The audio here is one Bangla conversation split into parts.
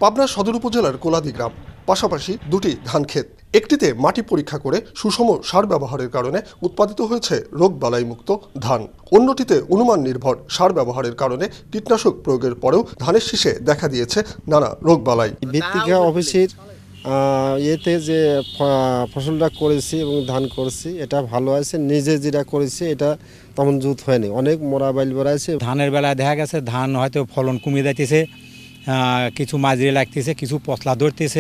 পাবনা সদর উপজেলার কোলাদি গ্রাম, পাশাপাশি দুটি ধান ক্ষেত। একটিতে মাটি পরীক্ষা করে সুষম সার ব্যবহারের কারণে উৎপাদিত হয়েছে রোগবালাই মুক্ত ধান, অন্যটিতে অনুমান নির্ভর সার ব্যবহারের কারণে কীটনাশক প্রয়োগের পরেও ধানের শীষে দেখা দিয়েছে নানা রোগবালাই। ভিত্তিকা অফিসের এতে যে ফসলটা করেছি এবং ধান করেছি এটা ভালো আছে, নিজে যেটা করেছি এটা তেমন জুত হয়নি, অনেক মোরাবাইল বেড়াইছে। ধানের বেলায় দেখা গেছে ধান হয়তো ফলন কমে যাইতেছে, কিছু মাঝিরে লাগতেছে, কিছু পশলা ধরতেছে।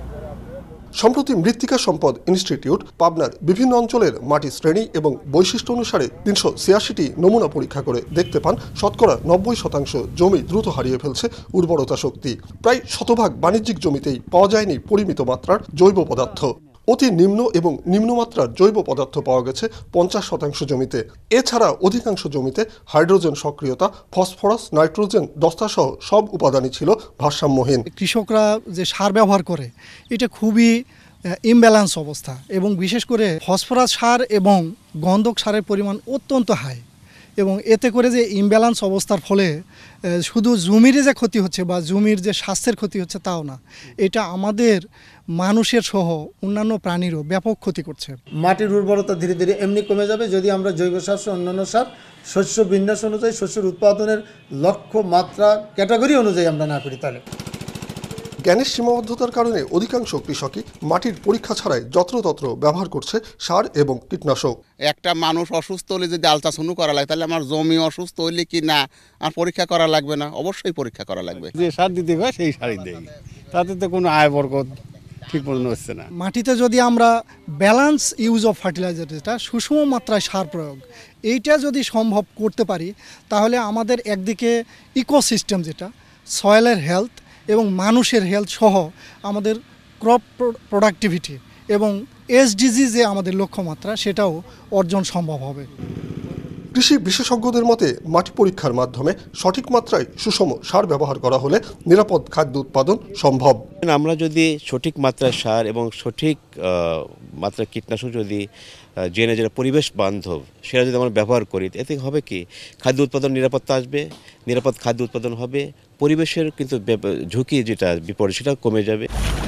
সম্প্রতি মৃত্তিকা সম্পদ ইনস্টিটিউট পাবনার বিভিন্ন অঞ্চলের মাটি শ্রেণী এবং বৈশিষ্ট্য অনুসারে ৩৮৬টি নমুনা পরীক্ষা করে দেখতে পান শতকরা ৯০% জমি দ্রুত হারিয়ে ফেলছে উর্বরতা শক্তি। প্রায় শতভাগ বাণিজ্যিক জমিতেই পাওয়া যায়নি পরিমিত মাত্রার জৈব পদার্থ। অতি নিম্ন এবং নিম্নমাত্রার জৈব পদার্থ পাওয়া গেছে ৫০% জমিতে। এছাড়া অধিকাংশ জমিতে হাইড্রোজেন সক্রিয়তা, ফসফরাস, নাইট্রোজেন, দস্তা সহ সব উপাদানই ছিল ভারসাম্যহীন। কৃষকরা যে সার ব্যবহার করে এটা খুবই ইমব্যালেন্স অবস্থা, এবং বিশেষ করে ফসফরাস সার এবং গন্ধক সারের পরিমাণ অত্যন্ত হাই, এবং এতে করে যে ইমব্যালেন্স অবস্থার ফলে শুধু জমির যে ক্ষতি হচ্ছে বা জমির যে স্বাস্থ্যের ক্ষতি হচ্ছে তাও না, এটা আমাদের মানুষের সহ অন্যান্য প্রাণীরও ব্যাপক ক্ষতি করছে। মাটির উর্বরতা ধীরে ধীরে এমনি কমে যাবে যদি আমরা জৈব সার অন্যান্য সার শস্য বিন্যাস অনুযায়ী শস্যের উৎপাদনের লক্ষ্য মাত্রা ক্যাটাগরি অনুযায়ী আমরা না করি। তাহলে জ্ঞানের সীমাবদ্ধতার কারণে অধিকাংশ কৃষকই মাটির পরীক্ষা ছাড়াই যত্রতত্র ব্যবহার করছে সার এবং কীটনাশক। একটা মানুষ অসুস্থ হলে যদি আলট্রাসাউন্ড করা লাগে, তাহলে আমার জমি অসুস্থ হইলে কি না আর পরীক্ষা করা লাগবে না? অবশ্যই পরীক্ষা করা লাগবে। যে সার দিতে হয় সেই সারই দেই, তাতে তো কোনো আয় বরকত ঠিক মতো হচ্ছে না। মাটিতে যদি আমরা ব্যালেন্স ইউজ অফ ফার্টিলাইজার, যেটা সুষম মাত্রায় সার প্রয়োগ, এইটা যদি সম্ভব করতে পারি তাহলে আমাদের একদিকে ইকোসিস্টেম, যেটা সয়েলের হেলথ এবং মানুষের হেলথ সহ আমাদের ক্রপ প্রোডাক্টিভিটি এবং এসডিজি যে আমাদের লক্ষ্যমাত্রা সেটাও অর্জন সম্ভব হবে। কৃষি বিশেষজ্ঞদের মতে মাটি পরীক্ষার মাধ্যমে সঠিক মাত্রায় সুষম সার ব্যবহার করা হলে নিরাপদ খাদ্য উৎপাদন সম্ভব। আমরা যদি সঠিক মাত্রায় সার এবং সঠিক মাত্রায় কীটনাশক যদি জেনে যেটা পরিবেশ বান্ধব সেটা যদি আমরা ব্যবহার করি, এতে হবে কি খাদ্য উৎপাদন নিরাপত্তা আসবে, নিরাপদ খাদ্য উৎপাদন হবে, পরিবেশের কিন্তু ঝুঁকি যেটা বিপরীত সেটা কমে যাবে।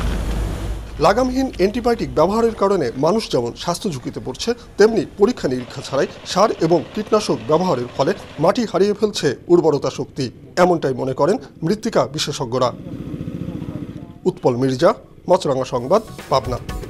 লাগামহীন অ্যান্টিবায়োটিক ব্যবহারের কারণে মানুষ যেমন স্বাস্থ্য ঝুঁকিতে পড়ছে, তেমনি পরীক্ষা নিরীক্ষা ছাড়াই সার এবং কীটনাশক ব্যবহারের ফলে মাটি হারিয়ে ফেলছে উর্বরতা শক্তি, এমনটাই মনে করেন মৃত্তিকা বিশেষজ্ঞরা। উৎপল মির্জা, মাছরাঙা সংবাদ, পাবনা।